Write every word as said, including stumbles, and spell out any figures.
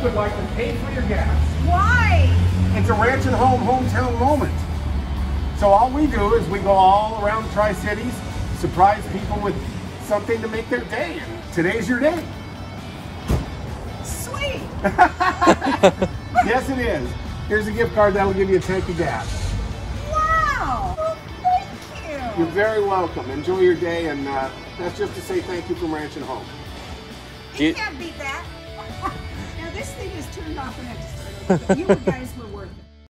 would like to pay for your gas. Why? It's a Ranch and Home hometown moment. So all we do is we go all around the Tri-Cities, surprise people with something to make their day. And today's your day. Sweet. Yes, it is. Here's a gift card that will give you a tank of gas. Wow. Well, thank you. You're very welcome. Enjoy your day, and uh, that's just to say thank you from Ranch and Home. You can't beat that. Now this thing is turned off and I have to start over. You guys were